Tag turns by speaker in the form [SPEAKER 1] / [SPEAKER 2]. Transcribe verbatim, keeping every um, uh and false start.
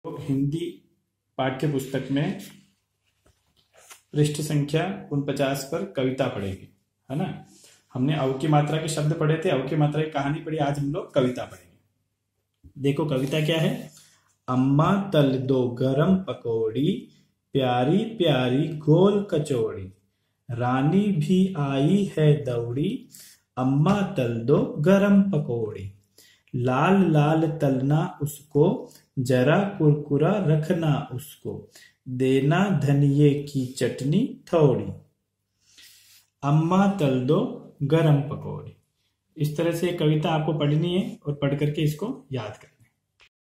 [SPEAKER 1] हिंदी पाठ्य पुस्तक में पृष्ठ संख्या उनपचास पर कविता पढ़ेगी, है ना। हमने अव की मात्रा के शब्द पढ़े थे, अव की मात्रा की कहानी पढ़ी, आज हम लोग कविता पढ़ेंगे। देखो कविता क्या है। अम्मा तल दो गरम पकौड़ी, प्यारी प्यारी गोल कचौड़ी, रानी भी आई है दौड़ी, अम्मा तल दो गरम पकौड़ी, लाल लाल तलना उसको, जरा कुरकुरा रखना उसको, देना धनिये की चटनी थोड़ी। अम्मा तल दो गरम पकौड़ी। इस तरह से कविता आपको पढ़नी है और पढ़ करके इसको याद करना।